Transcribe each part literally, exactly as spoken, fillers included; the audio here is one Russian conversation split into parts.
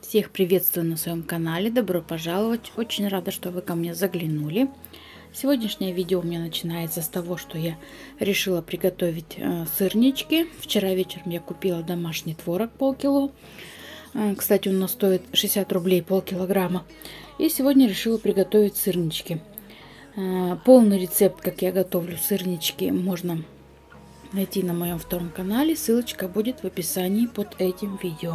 Всех приветствую на своем канале, добро пожаловать, очень рада, что вы ко мне заглянули. Сегодняшнее видео у меня начинается с того, что я решила приготовить э, сырнички. Вчера вечером я купила домашний творог полкило, э, кстати, он у нас стоит шестьдесят рублей полкилограмма. И сегодня решила приготовить сырнички. Э, полный рецепт, как я готовлю сырнички, можно найти на моем втором канале, ссылочка будет в описании под этим видео.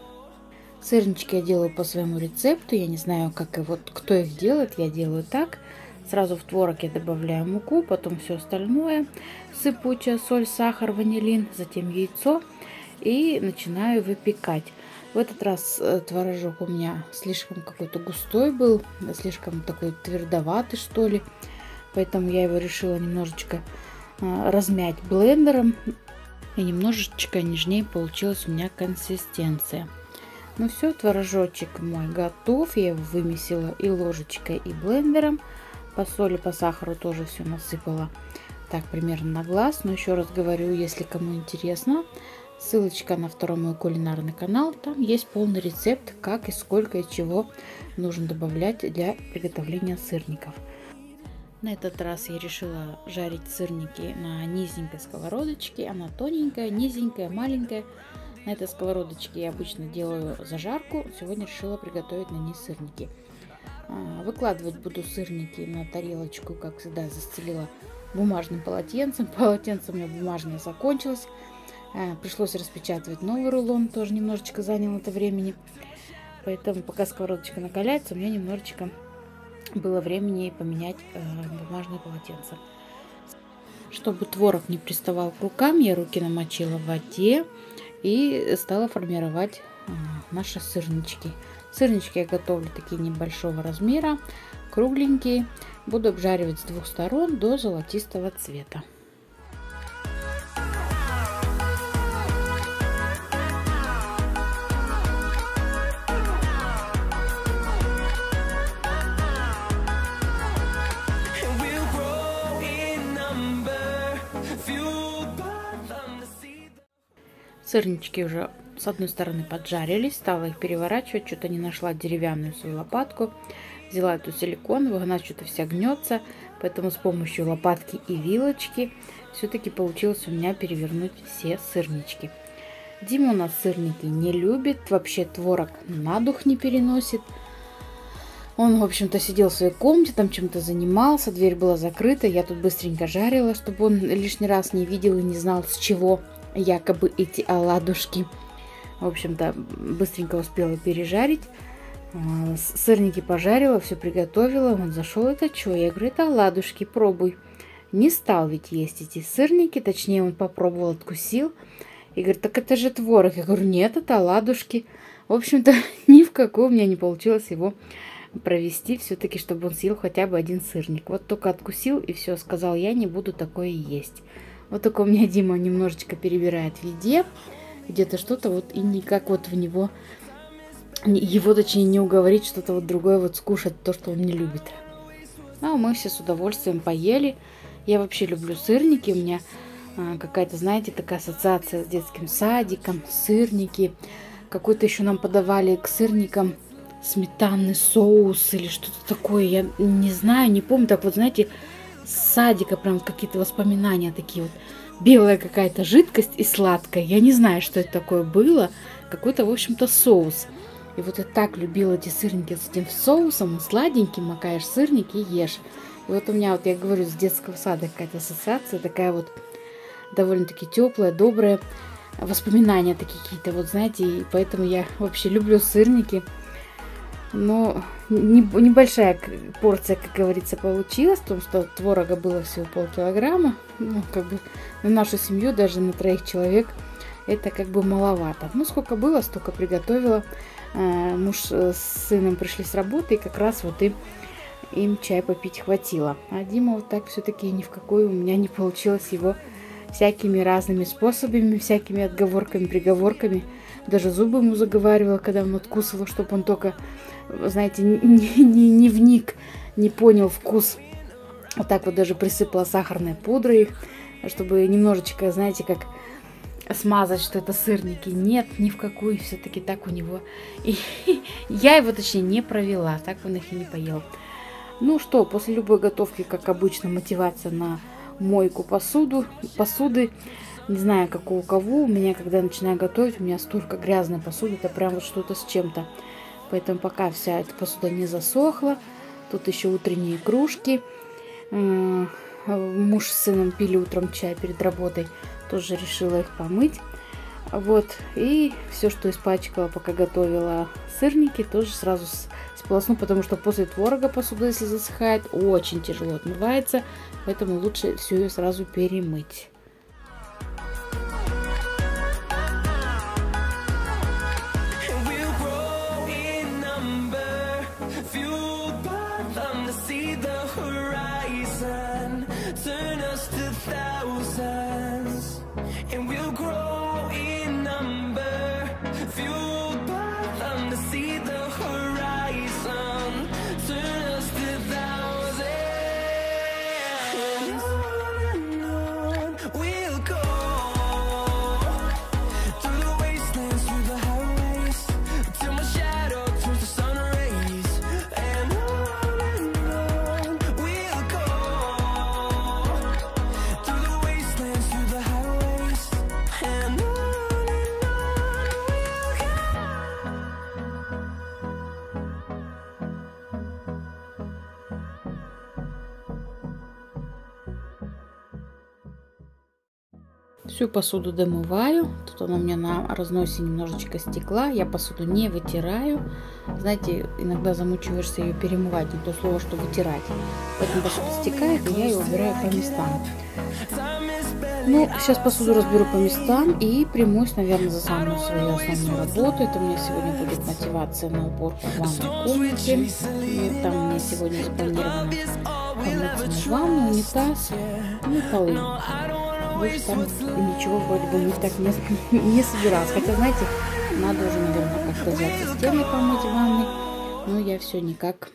Сырнички я делаю по своему рецепту, я не знаю, как и вот кто их делает, я делаю так. Сразу в творог я добавляю муку, потом все остальное, сыпучая соль, сахар, ванилин, затем яйцо и начинаю выпекать. В этот раз творожок у меня слишком какой-то густой был, слишком такой твердоватый, что ли, поэтому я его решила немножечко размять блендером, и немножечко нежнее получилась у меня консистенция. Ну все, творожочек мой готов, я его вымесила и ложечкой, и блендером. По соли, по сахару тоже все насыпала так примерно на глаз. Но еще раз говорю, если кому интересно, ссылочка на второй мой кулинарный канал, там есть полный рецепт, как и сколько и чего нужно добавлять для приготовления сырников. На этот раз я решила жарить сырники на низенькой сковородочке. Она тоненькая, низенькая, маленькая. На этой сковородочке я обычно делаю зажарку. Сегодня решила приготовить на ней сырники. Выкладывать буду сырники на тарелочку, как всегда, застелила бумажным полотенцем. Полотенце у меня бумажное закончилось. Пришлось распечатывать новый рулон. Тоже немножечко заняло это времени. Поэтому пока сковородочка накаляется, у меня немножечко было времени поменять бумажное полотенце. Чтобы творог не приставал к рукам, я руки намочила в воде и стала формировать наши сырнички. Сырнички я готовлю такие небольшого размера, кругленькие. Буду обжаривать с двух сторон до золотистого цвета. Сырнички уже с одной стороны поджарились, стала их переворачивать, что-то не нашла деревянную свою лопатку, взяла эту силиконовую, она что-то вся гнется, поэтому с помощью лопатки и вилочки все-таки получилось у меня перевернуть все сырнички. Дима у нас сырники не любит, вообще творог на дух не переносит. Он, в общем-то, сидел в своей комнате, там чем-то занимался, дверь была закрыта, я тут быстренько жарила, чтобы он лишний раз не видел и не знал, с чего якобы эти оладушки. В общем-то, быстренько успела пережарить. Сырники пожарила, все приготовила. Он зашел: это что? Я говорю: это оладушки, пробуй. Не стал ведь есть эти сырники, точнее, он попробовал, откусил. И говорит: так это же творог. Я говорю: нет, это оладушки. В общем-то, ни в какую у меня не получилось его провести, все-таки, чтобы он съел хотя бы один сырник. Вот только откусил и все, сказал: я не буду такое есть. Вот только у меня Дима немножечко перебирает в еде, где-то что-то вот и никак вот в него, его точнее не уговорить что-то вот другое вот скушать, то, что он не любит. А мы все с удовольствием поели. Я вообще люблю сырники, у меня а, какая-то, знаете, такая ассоциация с детским садиком, сырники. Какой-то еще нам подавали к сырникам сметанный соус или что-то такое, я не знаю, не помню, так вот, знаете, с садика прям какие-то воспоминания такие вот. Белая какая-то жидкость и сладкая. Я не знаю, что это такое было. Какой-то, в общем-то, соус. И вот я так любила эти сырники с этим соусом. Сладенький, макаешь сырники и ешь. И вот у меня, вот я говорю, с детского сада какая-то ассоциация. Такая вот довольно-таки теплая, добрая. Воспоминания такие какие-то, вот знаете. И поэтому я вообще люблю сырники. Но небольшая порция, как говорится, получилась, потому что творога было всего полкилограмма. Ну, как бы на нашу семью, даже на троих человек, это как бы маловато. Ну, сколько было, столько приготовила. Муж с сыном пришли с работы, и как раз вот им, им чай попить хватило. А Дима вот так все-таки ни в какую у меня не получилось его всякими разными способами, всякими отговорками, приговорками. Даже зубы ему заговаривала, когда он откусывал, чтобы он только, знаете, не, не, не вник, не понял вкус. Вот так вот даже присыпала сахарной пудрой, чтобы немножечко, знаете, как смазать, что это сырники. Нет, ни в какую, все-таки так у него. И я его, точнее, не провела, так он их и не поел. Ну что, после любой готовки, как обычно, мотивация на мойку посуду, посуды. Не знаю, как у кого, у меня, когда я начинаю готовить, у меня столько грязной посуды, это прям вот что-то с чем-то. Поэтому пока вся эта посуда не засохла, тут еще утренние кружки. Муж с сыном пили утром чай перед работой, тоже решила их помыть. Вот, и все, что испачкала, пока готовила сырники, тоже сразу сполосну, потому что после творога посуда, если засыхает, очень тяжело отмывается, поэтому лучше все ее сразу перемыть. Всю посуду домываю. Тут она у меня на разносе немножечко стекла. Я посуду не вытираю. Знаете, иногда замучиваешься ее перемывать, не то слово, что вытирать. Поэтому посуда стекает, и я ее убираю по местам. Ну, сейчас посуду разберу по местам и примусь, наверное, за самую свою основную работу. Это у меня сегодня будет мотивация на уборку в ванной комнате. Там у меня сегодня запланировано помыть ванну, унитаз, ну и полы. Больше там ничего вроде бы не так не, не собиралась. Хотя, знаете, надо уже, наверное, как-то взяться стены помыть в ванной. Но я все никак,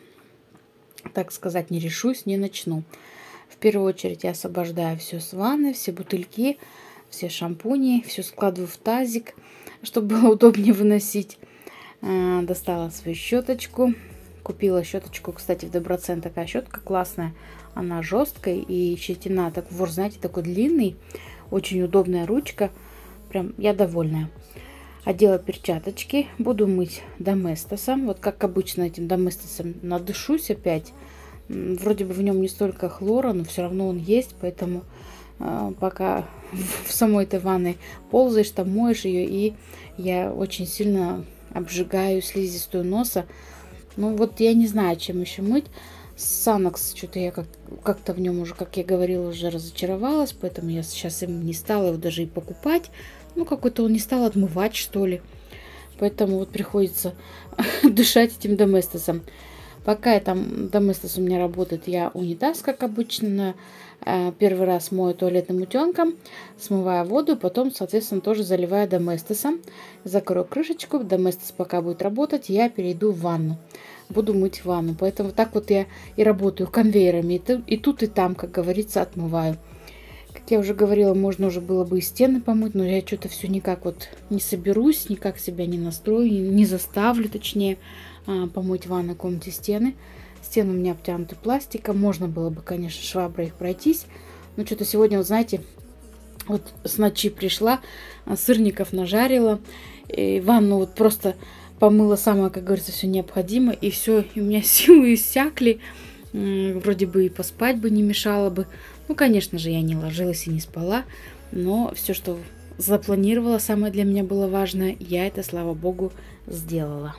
так сказать, не решусь, не начну. В первую очередь я освобождаю все с ванны, все бутыльки, все шампуни, все складываю в тазик, чтобы было удобнее выносить. Достала свою щеточку. Купила щеточку, кстати, в Доброцен такая щетка классная. Она жесткая и щетина, так ворс, знаете, такой длинный. Очень удобная ручка. Прям я довольная. Одела перчаточки. Буду мыть доместосом. Вот как обычно этим доместосом надышусь опять. Вроде бы в нем не столько хлора, но все равно он есть. Поэтому э, пока в самой этой ванной ползаешь, там моешь ее. И я очень сильно обжигаю слизистую носа. Ну вот я не знаю, чем еще мыть. Санокс, что-то я как- как-то в нем уже, как я говорила, уже разочаровалась. Поэтому я сейчас им не стала его даже и покупать. Ну, какой-то он не стал отмывать, что ли. Поэтому вот приходится дышать этим доместосом. Пока я там, доместос у меня работает, я унитаз, как обычно, э, первый раз мою туалетным утенком, смываю воду, потом, соответственно, тоже заливаю доместосом. Закрою крышечку, доместос пока будет работать, я перейду в ванну. Буду мыть ванну. Поэтому так вот я и работаю конвейерами. И тут, и там, как говорится, отмываю. Как я уже говорила, можно уже было бы и стены помыть, но я что-то все никак вот не соберусь, никак себя не настрою, не заставлю, точнее, помыть в ванной комнате стены. Стены у меня обтянуты пластиком. Можно было бы, конечно, шваброй их пройтись. Но что-то сегодня, вот знаете, вот с ночи пришла, сырников нажарила. И ванну вот просто помыла самое, как говорится, все необходимое. И все, и у меня силы иссякли. Вроде бы и поспать бы не мешало бы. Ну, конечно же, я не ложилась и не спала. Но все, что запланировала, самое для меня было важное, я это, слава богу, сделала.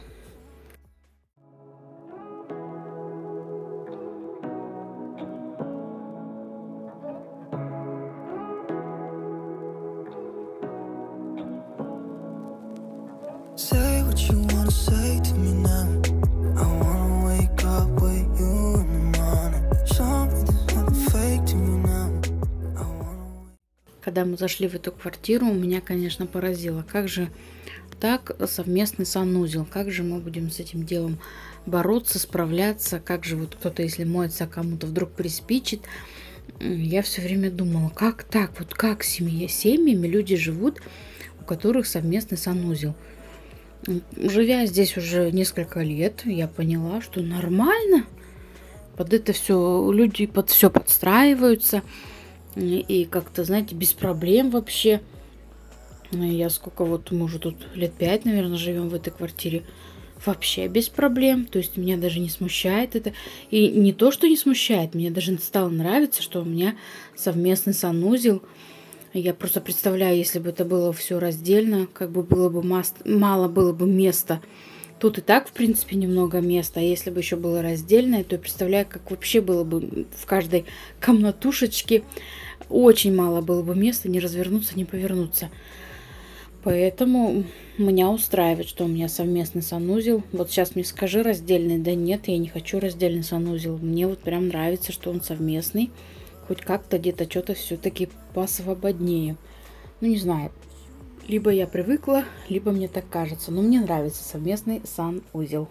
Say what you wanna say to me now. I wanna wake up with you in the morning. Show me there's nothing fake to me now. I wanna... Когда мы зашли в эту квартиру, меня, конечно, поразило, как же так совместный санузел, как же мы будем с этим делом бороться, справляться, как же вот кто-то, если моется, кому-то вдруг приспичит. Я все время думала, как так, вот как семья, семьями люди живут, у которых совместный санузел. Живя здесь уже несколько лет, я поняла, что нормально. Под это все люди под все подстраиваются. И как-то, знаете, без проблем вообще. Я сколько вот, мы уже тут лет пять, наверное, живем в этой квартире. Вообще без проблем. То есть меня даже не смущает это. И не то, что не смущает, мне даже стало нравиться, что у меня совместный санузел. Я просто представляю, если бы это было все раздельно, как бы было бы мас... мало было бы места. Тут и так, в принципе, немного места. А если бы еще было раздельное, то я представляю, как вообще было бы в каждой комнатушечке. Очень мало было бы места, не развернуться, не повернуться. Поэтому меня устраивает, что у меня совместный санузел. Вот сейчас мне скажи раздельный. Да нет, я не хочу раздельный санузел. Мне вот прям нравится, что он совместный. Хоть как-то где-то что-то все-таки посвободнее. Ну, не знаю. Либо я привыкла, либо мне так кажется. Но мне нравится совместный санузел.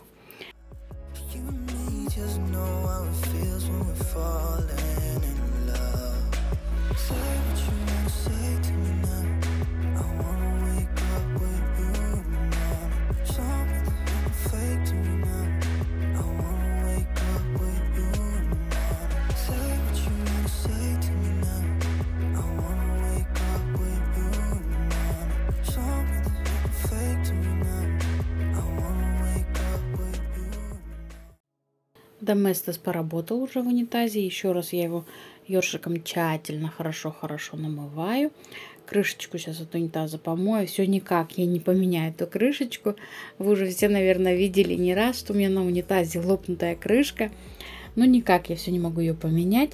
Доместос поработал уже в унитазе. Еще раз я его ёршиком тщательно, хорошо-хорошо намываю. Крышечку сейчас от унитаза помою. Все никак я не поменяю эту крышечку. Вы уже все, наверное, видели не раз, что у меня на унитазе лопнутая крышка. Но никак я все не могу ее поменять.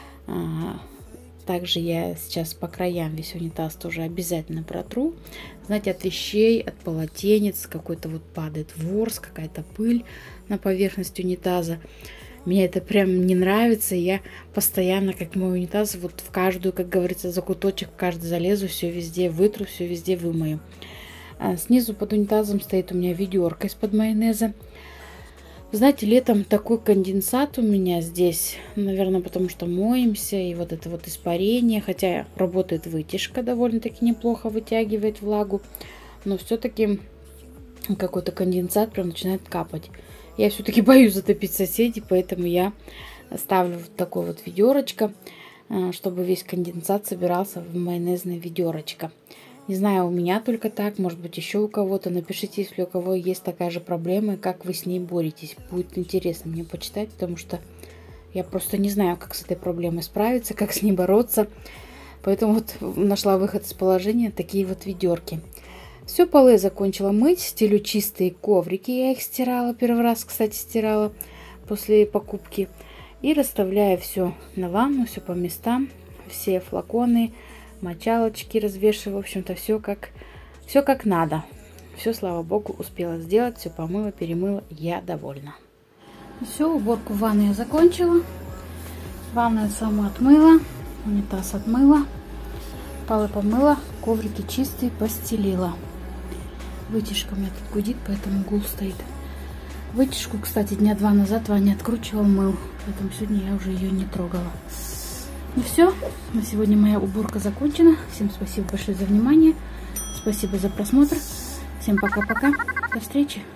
Также я сейчас по краям весь унитаз тоже обязательно протру. Знаете, от вещей, от полотенец какой-то вот падает ворс, какая-то пыль на поверхность унитаза. Мне это прям не нравится. Я постоянно, как мой унитаз, вот в каждую, как говорится, закуточек, в каждый залезу, все везде вытру, все везде вымою. А снизу под унитазом стоит у меня ведерко из-под майонеза. Знаете, летом такой конденсат у меня здесь, наверное, потому что моемся, и вот это вот испарение, хотя работает вытяжка, довольно-таки неплохо вытягивает влагу, но все-таки какой-то конденсат прям начинает капать. Я все-таки боюсь затопить соседей, поэтому я ставлю вот такое вот ведерочко, чтобы весь конденсат собирался в майонезное ведерочко. Не знаю, у меня только так, может быть, еще у кого-то. Напишите, если у кого есть такая же проблема, и как вы с ней боретесь. Будет интересно мне почитать, потому что я просто не знаю, как с этой проблемой справиться, как с ней бороться. Поэтому вот нашла выход из положения, такие вот ведерки. Все, полы я закончила мыть. Стелю чистые коврики, я их стирала. Первый раз, кстати, стирала после покупки. И расставляю все на ванну, все по местам, все флаконы, мочалочки развешиваю, в общем-то, все как, все как надо. Все, слава богу, успела сделать, все помыла, перемыла, я довольна. Все, уборку в ванной я закончила. Ванную саму отмыла, унитаз отмыла, полы помыла, коврики чистые постелила. Вытяжка у меня тут гудит, поэтому гул стоит. Вытяжку, кстати, дня два назад Ваня откручивал, мыл, поэтому сегодня я уже ее не трогала. Ну все, на сегодня моя уборка закончена. Всем спасибо большое за внимание. Спасибо за просмотр. Всем пока-пока. До встречи.